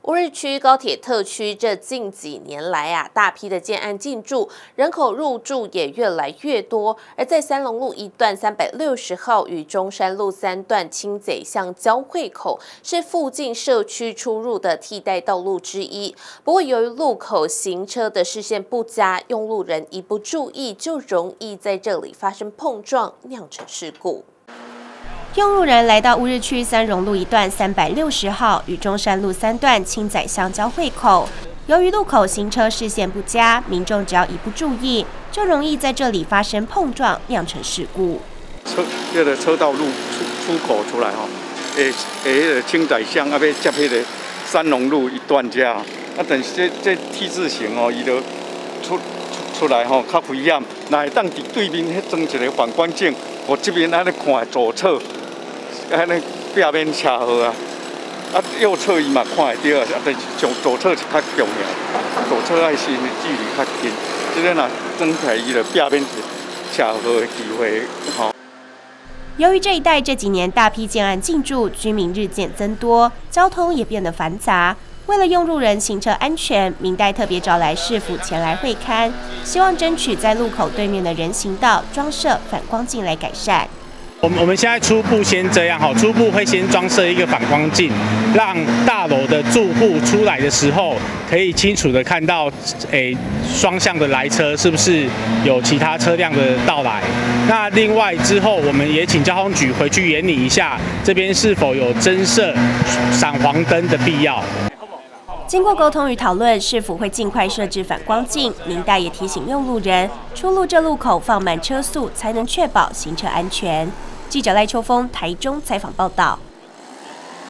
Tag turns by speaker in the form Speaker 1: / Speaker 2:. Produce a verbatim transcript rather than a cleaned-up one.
Speaker 1: 乌日区高铁特区这近几年来啊，大批的建案进驻，人口入住也越来越多。而在三龙路一段三百六十号与中山路三段清贼巷交汇口，是附近社区出入的替代道路之一。不过，由于路口行车的视线不佳，用路人一不注意，就容易在这里发生碰撞，酿成事故。
Speaker 2: 用路人来到乌日区三荣路一段三百六十号与中山路三段清仔巷交汇口，由于路口行车视线不佳，民众只要一不注意，就容易在这里发生碰撞，酿成事故。
Speaker 3: 车这个车道路出出口出来哈，诶诶，清仔巷啊，要接迄个三荣路一段遮啊，但是这这 T 字形哦，伊就出出出来吼，较危险。那会当伫对面迄装一个反光镜，我这边安尼看左侧。 安尼壁面车好啊，啊右侧伊嘛看会到啊，但是上左侧是较重要，左侧爱是距离较近，即个若整体伊的壁面车好的机会吼。
Speaker 2: 由于这一带这几年大批建案进驻，居民日渐增多，交通也变得繁杂。为了用路人行车安全，民代特别找来市府前来会勘，希望争取在路口对面的人行道装设反光镜来改善。
Speaker 4: 我们我们现在初步先这样哈，初步会先装设一个反光镜，让大楼的住户出来的时候可以清楚的看到，诶，双向的来车是不是有其他车辆的到来。那另外之后，我们也请交通局回去研拟一下，这边是否有增设闪黄灯的必要。
Speaker 2: 经过沟通与讨论，市府会尽快设置反光镜。民代也提醒用路人，出入这路口放慢车速，才能确保行车安全。记者赖秋峰台中采访报道。